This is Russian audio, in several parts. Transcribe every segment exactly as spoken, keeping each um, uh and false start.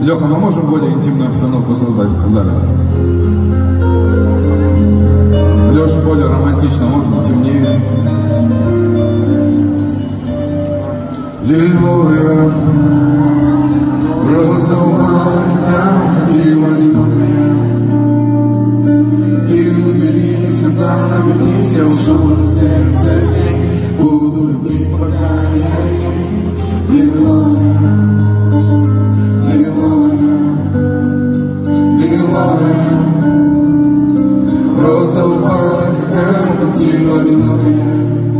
Леха, мы можем более интимную обстановку создать в зале? Леша, более романтично, можно темнее. Лиловая роза упала, когда родилась новая. Ты у двери не сказала, вернись, я ушел на сердце здесь. Буду любить, пока я есть. Лиловая, лиловая, лиловая роза упала, когда родилась новая.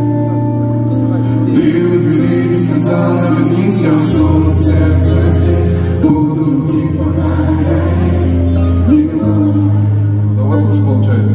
Вернись, я ушел на сердце здесь. Буду любить, пока я есть. Да у вас лучше получается?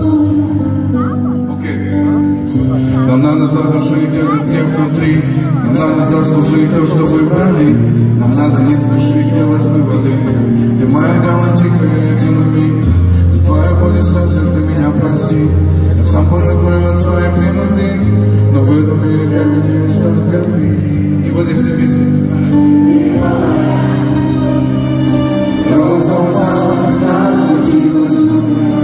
Окей. Нам надо задушить этот гнев внутри. Нам надо заслужить то, что выбрали. Нам надо не спешить делать выводы. Ты моя галактика, я тяну миг. За твою боль и слезы ты меня прости. Я сам понакурен своей прямоты. Но в этом мире для меня есть только ты. И вот здесь все вместе. Роза упала, когда родилась новая.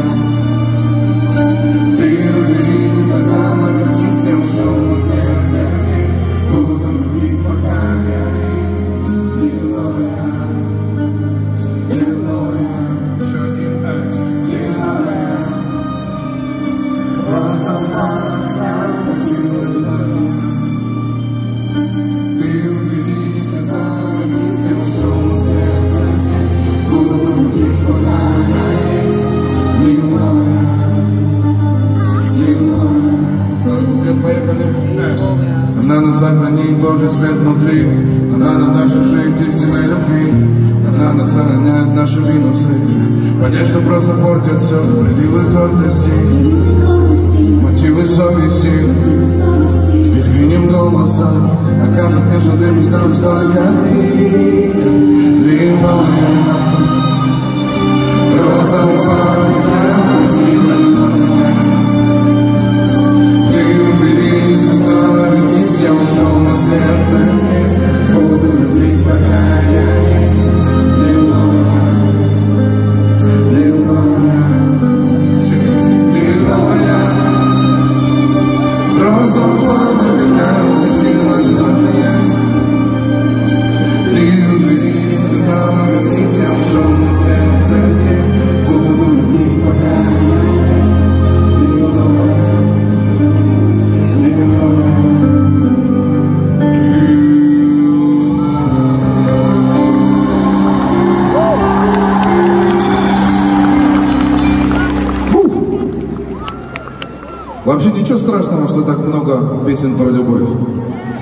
Ты любви не сказала, вернись, я ушел на сердце здесь. Буду любить, пока я есть. Лиловая, лиловая, еще один, лиловая. Роза упала, когда родилась новая. Нам надо сохранить Божий свет внутри. Нам надо дальше жить истинной любви. Нам надо сохранять наши минусы. Понять, что просто портят все приливы гордости, мотивы совести. Искренним голосом окажут мне, что ты не знал, только ты. Лиловая роза упала, родилась новая. Я ушел на сердце здесь. Буду любить, пока я есть. Лиловая, лиловая, лиловая роза упала, когда родилась новая. Ты у двери не сказала, вернись, я ушел на сердце здесь. Буду любить, пока я есть. Лиловая, лиловая. Вообще ничего страшного, что так много песен про любовь.